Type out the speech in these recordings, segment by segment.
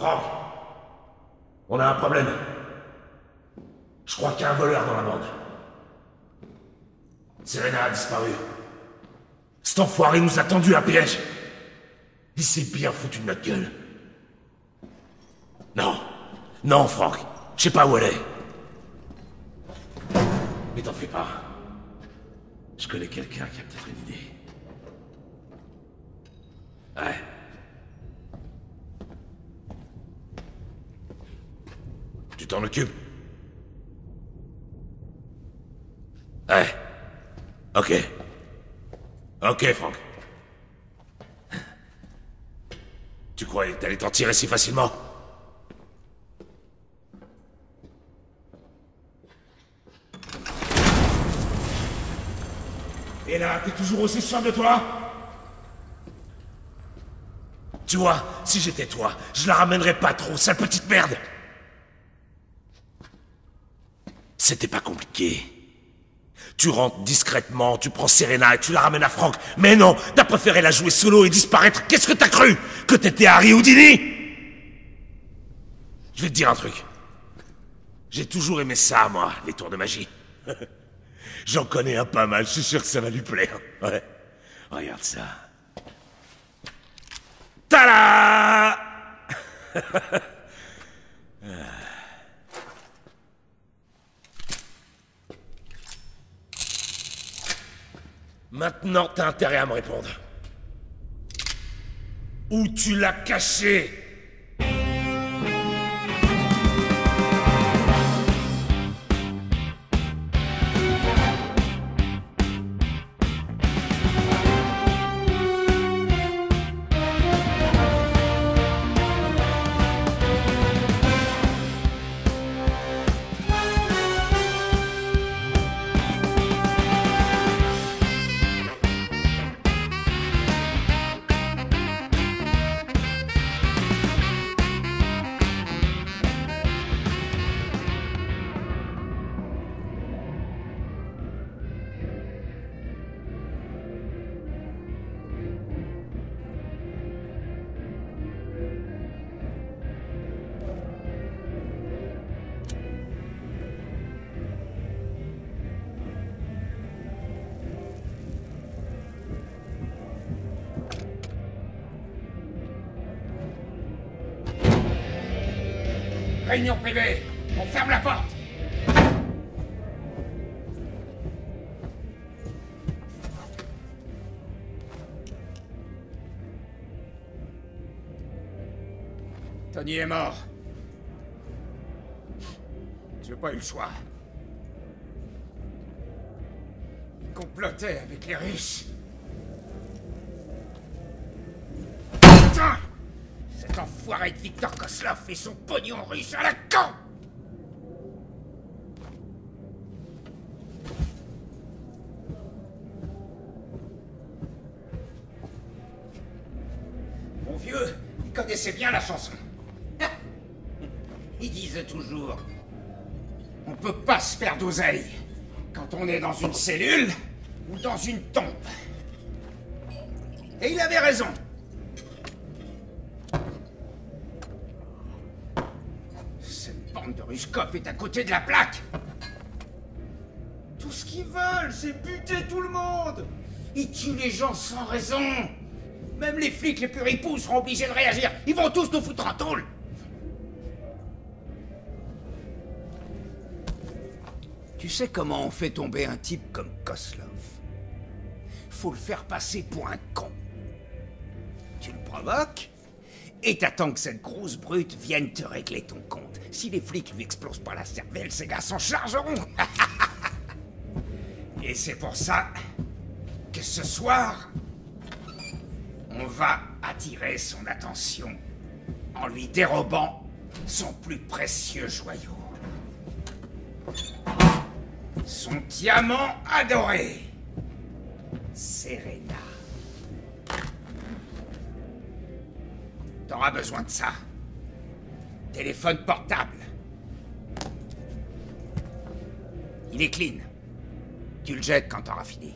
Franck, on a un problème. Je crois qu'il y a un voleur dans la bande. Serena a disparu. Cet enfoiré nous a tendu un piège. Il s'est bien foutu de notre gueule. Non. Non, Franck. Je sais pas où elle est. Mais t'en fais pas. Je connais quelqu'un qui a peut-être une idée. Ouais. Tu t'en occupes? Ouais. Ok. Ok, Franck. Tu croyais que t'allais t'en tirer si facilement? Et là, t'es toujours aussi sûr de toi? Tu vois, si j'étais toi, je la ramènerais pas trop, sale petite merde. C'était pas compliqué. Tu rentres discrètement, tu prends Serena et tu la ramènes à Franck. Mais non, t'as préféré la jouer solo et disparaître. Qu'est-ce que t'as cru? Que t'étais Harry Houdini? Je vais te dire un truc. J'ai toujours aimé ça, moi, les tours de magie. J'en connais un pas mal, je suis sûr que ça va lui plaire. Ouais. Regarde ça. Tada! Maintenant, t'as intérêt à me répondre. Où tu l'as caché? Réunion privée, on ferme la porte. Tony est mort. J'ai pas eu le choix. Il complotait avec les riches. Putain! Cet enfoiré de Victor Koslov et son pognon russe à la con! Mon vieux, il connaissait bien la chanson. Il disait toujours... On peut pas se faire d'oseille quand on est dans une cellule ou dans une tombe. Et il avait raison. Cette bande de Ruskov est à côté de la plaque. Tout ce qu'ils veulent, c'est buter tout le monde. Ils tuent les gens sans raison. Même les flics les plus ripoux seront obligés de réagir. Ils vont tous nous foutre en tôle. Tu sais comment on fait tomber un type comme Koslov? Faut le faire passer pour un con. Tu le provoques et t'attends que cette grosse brute vienne te régler ton compte. Si les flics lui explosent pas la cervelle, ces gars s'en chargeront. Et c'est pour ça que ce soir, on va attirer son attention en lui dérobant son plus précieux joyau. Son diamant adoré, Serena. T'auras besoin de ça. Téléphone portable. Il est clean. Tu le jettes quand t'auras fini.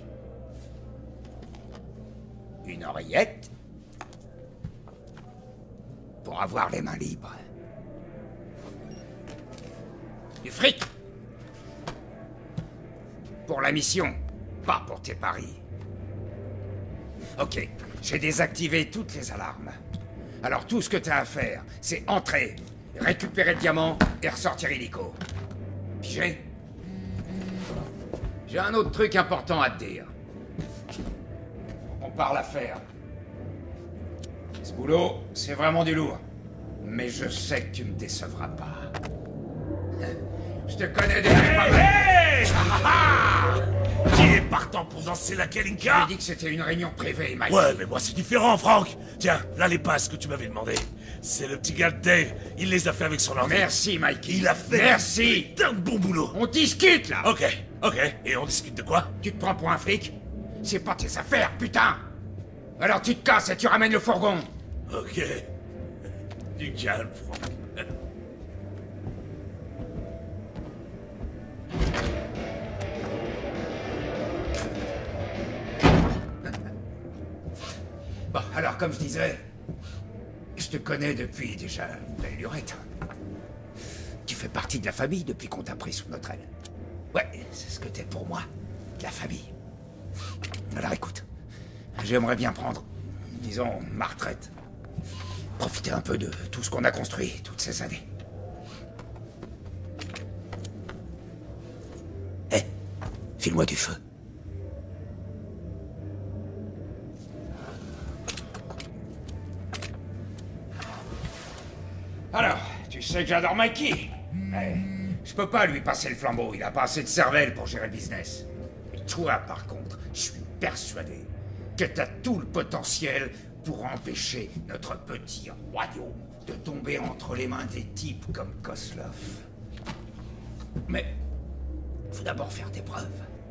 Une oreillette. pour avoir les mains libres. Du fric! Pour la mission, pas pour tes paris. Ok, j'ai désactivé toutes les alarmes. Alors tout ce que t'as à faire, c'est entrer, récupérer le diamant et ressortir illico. Pigé? J'ai un autre truc important à te dire. On parle affaires. Ce boulot, c'est vraiment du lourd. Mais je sais que tu me décevras pas. Je te connais déjà pas mal. Hey! Qui est partant pour danser la Kalinka? J'ai dit que c'était une réunion privée, Mike. Ouais, mais moi c'est différent, Franck. Tiens, là les passes que tu m'avais demandé. C'est le petit gars de Dave. Il les a fait avec son ordi. Merci, Mikey. Il a fait Merci. putain de bon boulot. On discute, là. Ok. Et on discute de quoi? Tu te prends pour un flic? C'est pas tes affaires, putain. Alors tu te casses et tu ramènes le fourgon. Ok. Du calme, Franck. Bon, alors comme je disais, je te connais depuis déjà belle lurette. Tu fais partie de la famille depuis qu'on t'a pris sous notre aile. Ouais, c'est ce que t'es pour moi, de la famille. Alors écoute, j'aimerais bien prendre, disons, ma retraite. Profiter un peu de tout ce qu'on a construit toutes ces années. Hé, file-moi du feu. Alors, tu sais que j'adore Mikey. Mais je peux pas lui passer le flambeau, il a pas assez de cervelle pour gérer le business. Et toi, par contre, je suis persuadé que t'as tout le potentiel pour empêcher notre petit royaume de tomber entre les mains des types comme Koslov. Mais, faut d'abord faire tes preuves.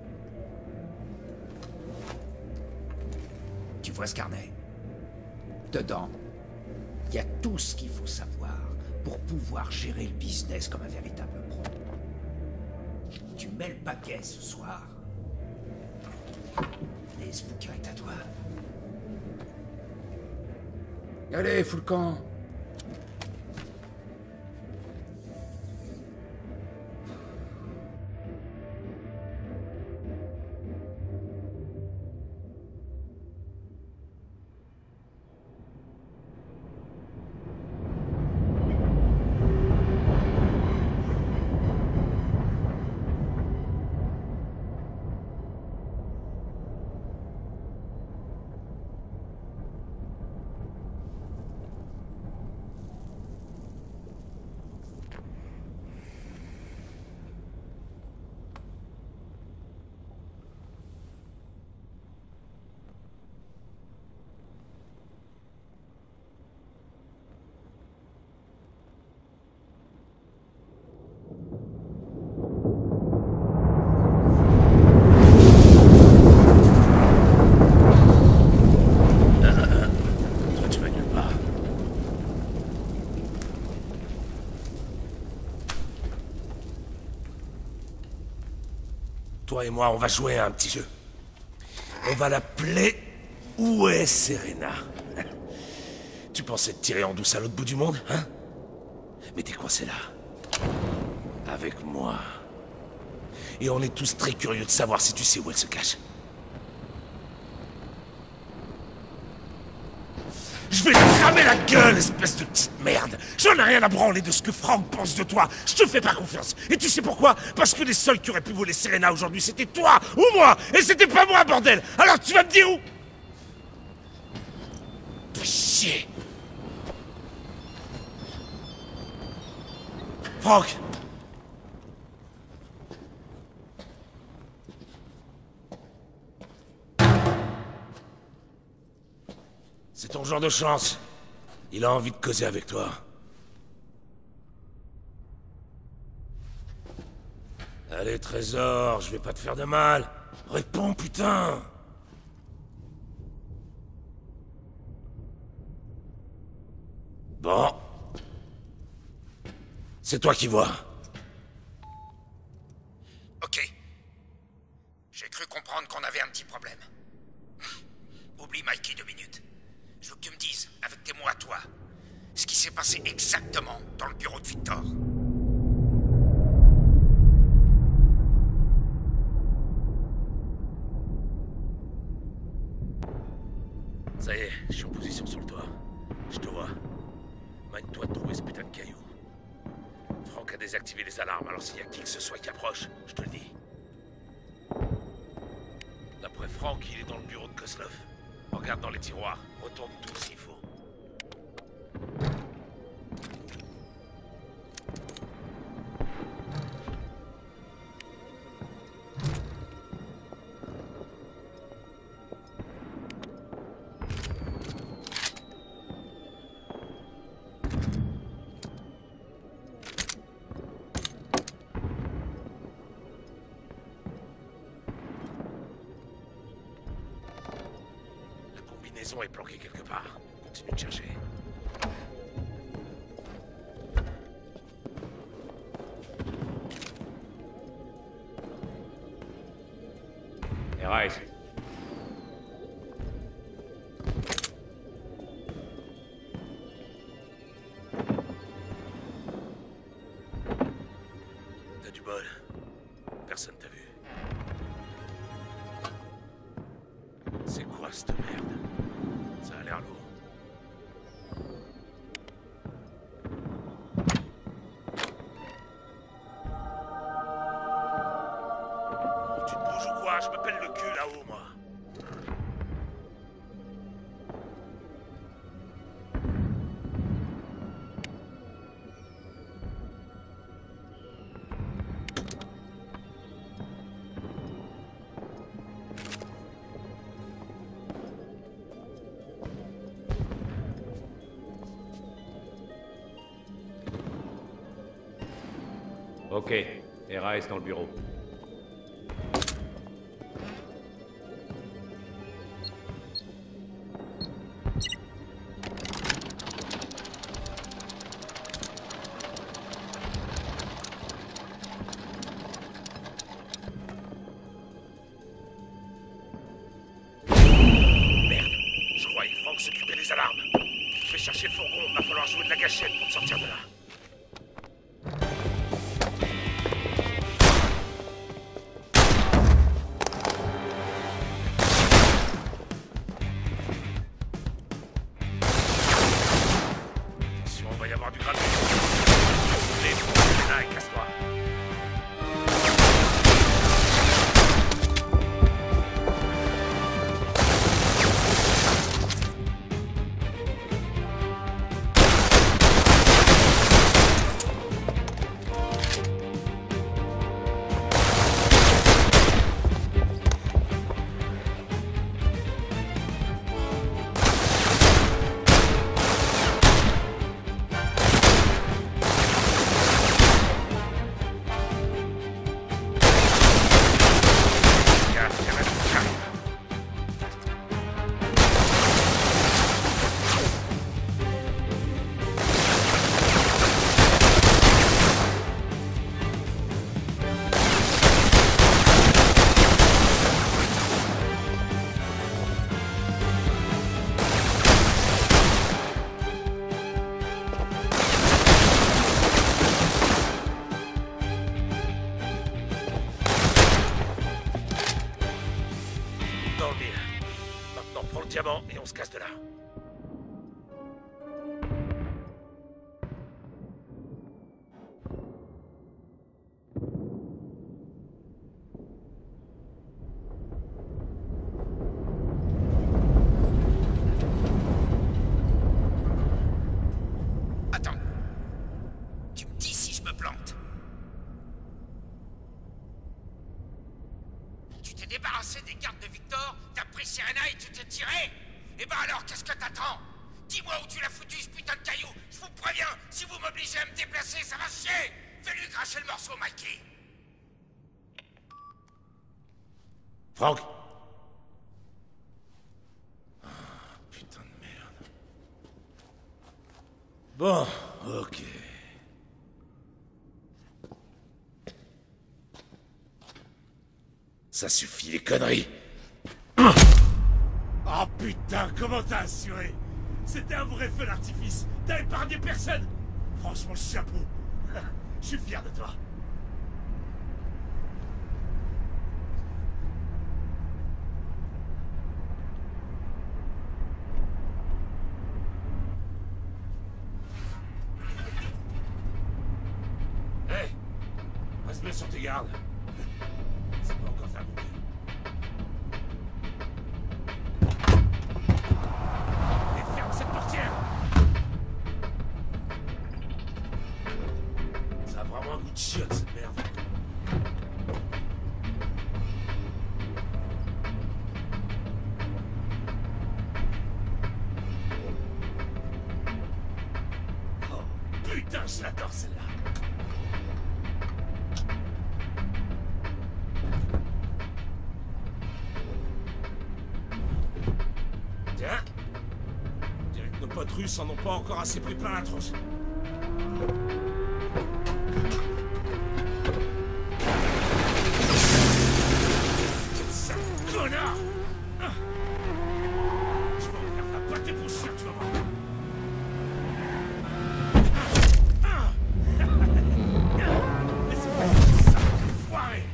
Tu vois ce carnet? Dedans, il y a tout ce qu'il faut savoir pour pouvoir gérer le business comme un véritable pro. Tu mets le paquet ce soir. Et ce bouquin est à toi. Allez, fous le camp. Toi, tu vas nulle part. Toi et moi, on va jouer à un petit jeu. On va l'appeler Où est Serena? Tu pensais te tirer en douce à l'autre bout du monde, hein? Mais t'es coincé là. Avec moi. Et on est tous très curieux de savoir si tu sais où elle se cache. Je vais te cramer la gueule, espèce de petite merde. J'en ai rien à branler de ce que Franck pense de toi. Je te fais pas confiance. Et tu sais pourquoi? Parce que les seuls qui auraient pu voler Serena aujourd'hui, c'était toi ou moi. Et c'était pas moi, bordel. Alors tu vas me dire où? Fais chier. Franck. C'est ton genre de chance. Il a envie de causer avec toi. Allez, trésor, je vais pas te faire de mal. Réponds, putain. Bon. C'est toi qui vois. Ok. J'ai cru comprendre qu'on avait un petit problème. Oublie Mikey 2 minutes. Je veux que tu me dises, avec tes mots à toi, ce qui s'est passé exactement dans le bureau de Victor. Ça y est, je suis en position sur le toit. Je te vois. Mène-toi de trouver ce putain de caillou. Franck a désactivé les alarmes, alors s'il y a qui que ce soit qui approche, je te le dis. D'après Franck, il est dans le bureau de Koslov. Regarde dans les tiroirs, retourne tout s'il faut. La maison est planquée quelque part. Continue de chercher. Et Rice. T'as du bol. Personne t'a vu. C'est quoi cette merde? Ça a l'air lourd. Oh, tu te bouges ou quoi? Je me pèle le cul là-haut, moi. Ok, et Rice dans le bureau. Merde, je croyais que Franck s'occupait des alarmes. Je vais chercher le fourgon, va falloir jouer de la gâchette pour te sortir de là. On va y avoir du gravier. Là et casse-toi. Dans le mille. Maintenant, prends le diamant et on se casse de là. Attends. Tu me dis si je me plante. Tu t'es débarrassé des gardes de Victor, t'as pris Serena et tu t'es tiré? Eh ben alors, qu'est-ce que t'attends? Dis-moi où tu l'as foutu, ce putain de caillou. Je vous préviens, si vous m'obligez à me déplacer, ça va chier. Fais-lui cracher le morceau, Mikey. Franck. Ah, putain de merde. Bon, ok. Ça suffit les conneries. Oh putain, comment t'as assuré? C'était un vrai feu d'artifice. T'as épargné personne. Franchement, chapeau. Je suis fier de toi. Hé, reste bien sur tes gardes. C'est pas encore terminé. Et ferme cette portière. Ça a vraiment un goût de chiotte, cette merde. Oh, putain, je l'adore, celle-là. Tiens. Je dirais que nos potes russes en ont pas encore assez pris plein la tronche. Sale connard! Je vais en faire la pâte et poussière, tu vas voir. Laisse-moi faire ça, enfoiré!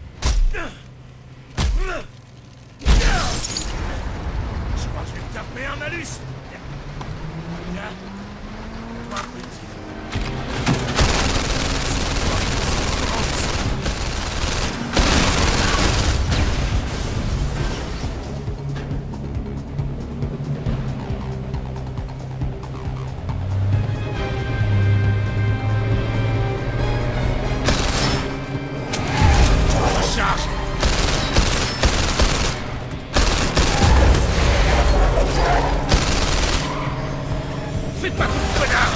Je crois que je vais me taper un malus! Viens. Toi, petit. Charge! Fais pas ton connard!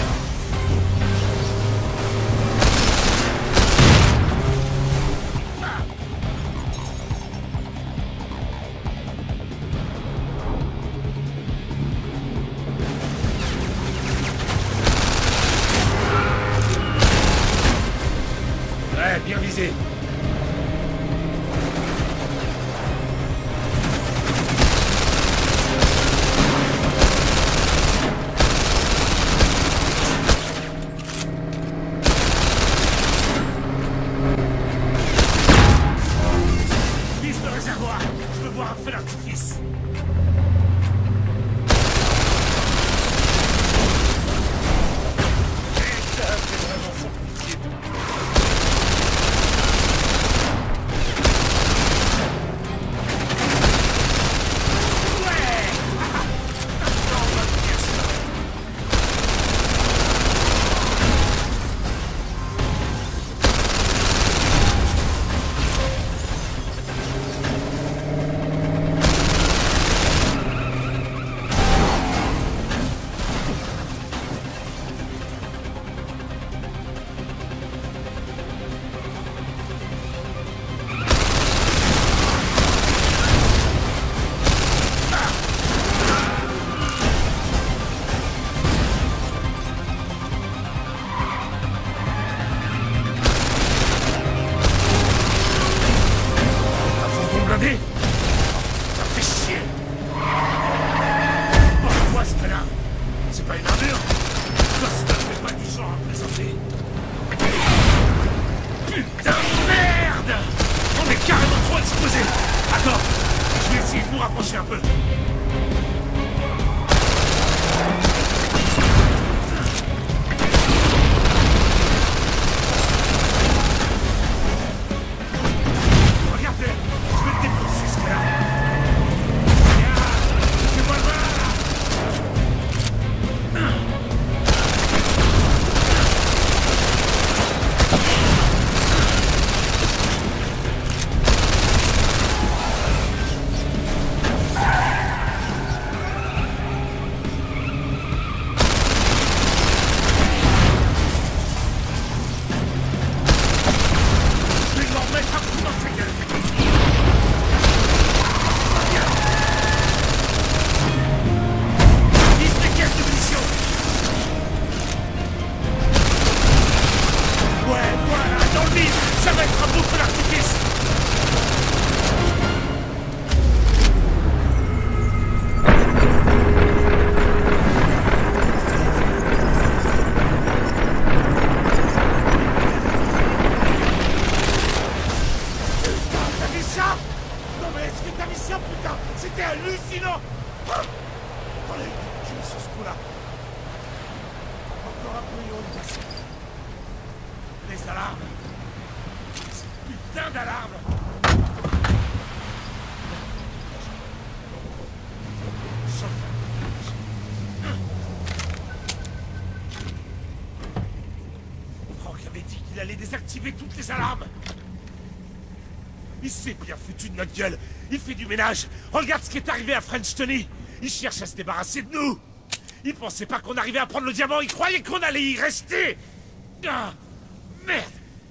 Ouais, bien visé. recule sur ce coup-là. Encore un peu et on est passé. Les alarmes. Ces putains d'alarmes. Franck avait dit qu'il allait désactiver toutes les alarmes. Il s'est bien foutu de notre gueule. Il fait du ménage. Regarde ce qui est arrivé à French Tony. Il cherche à se débarrasser de nous. Il pensait pas qu'on arrivait à prendre le diamant. Il croyait qu'on allait y rester. Ah, merde.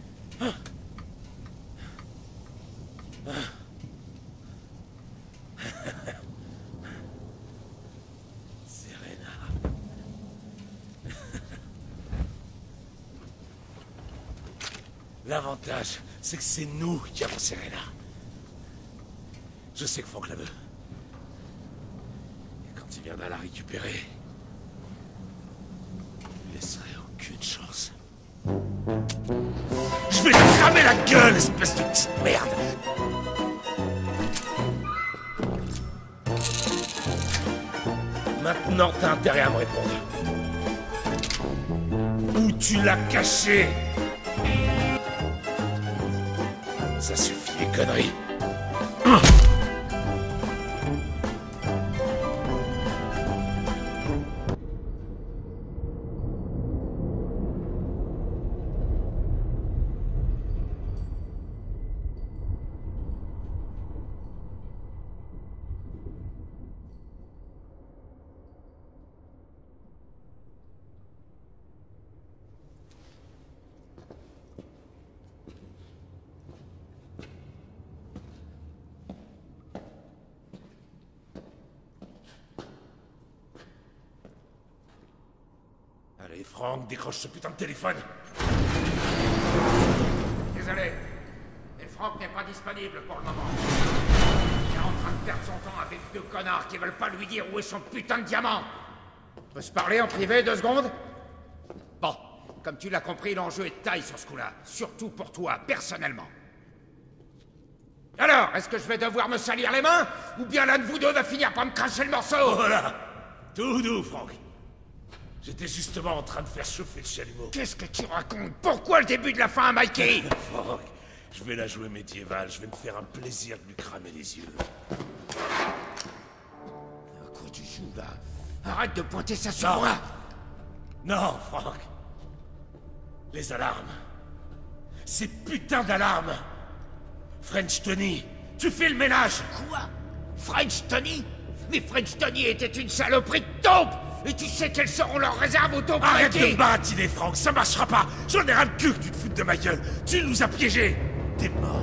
Serena. L'avantage, c'est que c'est nous qui avons Serena. Je sais que Franck la veut. Et quand il viendra la récupérer, il laisserait aucune chance. Je vais te cramer la gueule, espèce de petite merde! Maintenant, t'as intérêt à me répondre. Où tu l'as caché? Ça suffit les conneries. Allez, Franck, décroche ce putain de téléphone. Désolé, mais Franck n'est pas disponible pour le moment. Il est en train de perdre son temps avec deux connards qui veulent pas lui dire où est son putain de diamant. On peut se parler en privé 2 secondes? Bon, comme tu l'as compris, l'enjeu est de taille sur ce coup-là. Surtout pour toi, personnellement. Alors, est-ce que je vais devoir me salir les mains? Ou bien l'un de vous deux va finir par me cracher le morceau? Voilà. Tout doux, Franck. J'étais justement en train de faire chauffer le chalumeau. Qu'est-ce que tu racontes? Pourquoi le début de la fin à Mikey? Franck, je vais la jouer médiévale. Je vais me faire un plaisir de lui cramer les yeux. À quoi tu joues, là? Arrête de pointer ça sur Non. moi! Non, Franck. Les alarmes. Ces putains d'alarmes. French Tony, tu fais le ménage. Quoi? French Tony? Mais French Tony était une saloperie de taupe! Et tu sais quelles seront leurs réserves au taupes? Arrête de me baratiner, Franck, ça marchera pas. J'en ai ras le cul que tu te foutes de ma gueule. Tu nous as piégés. T'es mort.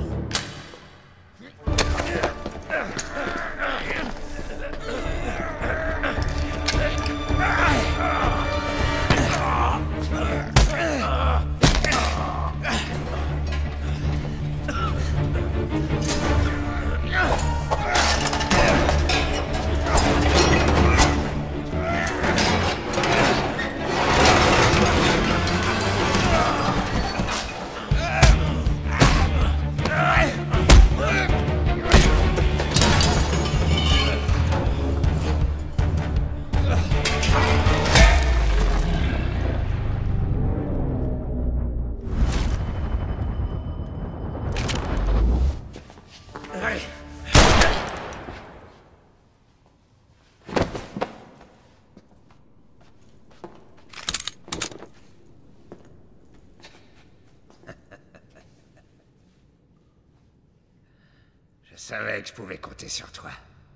Je savais que je pouvais compter sur toi.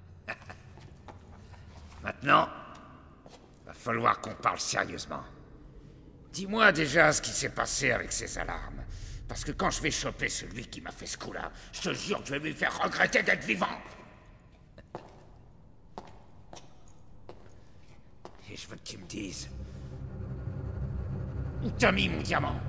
Maintenant, va falloir qu'on parle sérieusement. Dis-moi déjà ce qui s'est passé avec ces alarmes. Parce que quand je vais choper celui qui m'a fait ce coup-là, je te jure que je vais lui faire regretter d'être vivant. Et je veux que tu me dises... Où t'as mis mon diamant?